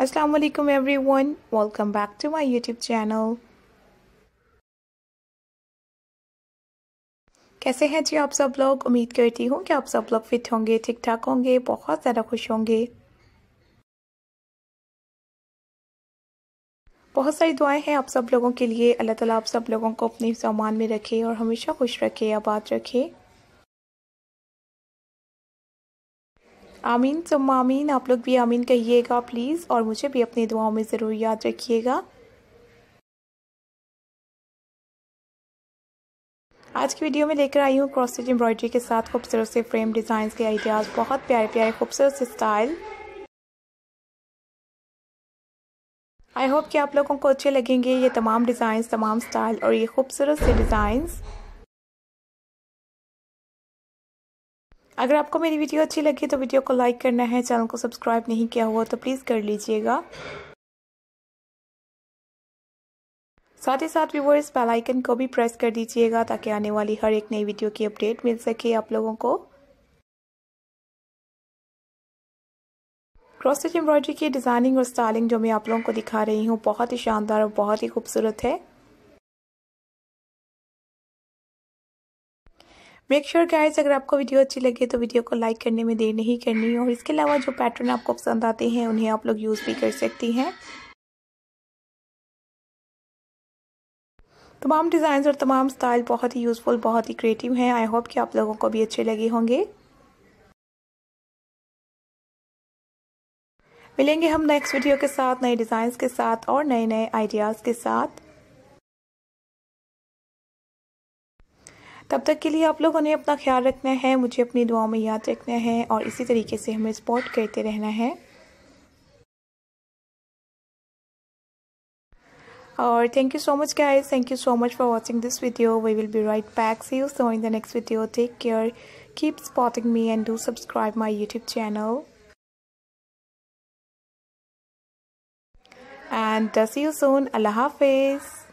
अस्सलाम वालेकुम everyone, welcome back to my YouTube channel. कैसे हैं जी आप सब लोग। उम्मीद करती हूँ कि आप सब लोग फिट होंगे, ठीक ठाक होंगे, बहुत ज़्यादा खुश होंगे। बहुत सारी दुआएं हैं आप सब लोगों के लिए। अल्लाह ताला आप सब लोगों को अपने सामान में रखे और हमेशा खुश रखे, आबाद रखे। आमीन सुम्मा आमीन। आप लोग भी आमीन कहिएगा प्लीज़, और मुझे भी अपनी दुआओं में ज़रूर याद रखिएगा। आज की वीडियो में लेकर आई हूँ क्रॉस स्टिच एम्ब्रॉयडरी के साथ खूबसूरत से फ्रेम डिज़ाइन के आइडियाज़, बहुत प्यारे प्यारे खूबसूरत से स्टाइल। आई होप कि आप लोगों को अच्छे लगेंगे ये तमाम डिज़ाइंस, तमाम स्टाइल और ये खूबसूरत से डिज़ाइंस। अगर आपको मेरी वीडियो अच्छी लगी तो वीडियो को लाइक करना है, चैनल को सब्सक्राइब नहीं किया हुआ तो प्लीज़ कर लीजिएगा। साथ ही साथ व्यूअर्स बेल आइकन को भी प्रेस कर दीजिएगा ताकि आने वाली हर एक नई वीडियो की अपडेट मिल सके आप लोगों को। क्रॉस स्टिच एम्ब्रॉयडरी की डिज़ाइनिंग और स्टाइलिंग जो मैं आप लोगों को दिखा रही हूँ बहुत ही शानदार और बहुत ही खूबसूरत है। मेक श्योर गाइस, अगर आपको वीडियो अच्छी लगे तो वीडियो को लाइक करने में देर नहीं करनी, और इसके अलावा जो पैटर्न आपको पसंद आते हैं उन्हें आप लोग यूज़ भी कर सकती हैं। तमाम डिज़ाइन और तमाम स्टाइल बहुत ही यूज़फुल, बहुत ही क्रिएटिव हैं। आई होप कि आप लोगों को भी अच्छे लगे होंगे। मिलेंगे हम नेक्स्ट वीडियो के साथ, नए डिज़ाइंस के साथ और नए नए आइडियाज़ के साथ। तब तक के लिए आप लोगों ने अपना ख्याल रखना है, मुझे अपनी दुआओं में याद रखना है और इसी तरीके से हमें सपोर्ट करते रहना है। और thank you so much guys, thank you so much for watching this video. We will be right back. See you soon in the next video. Take care, keep supporting me and do subscribe my YouTube channel. And see you soon. Allah Hafiz.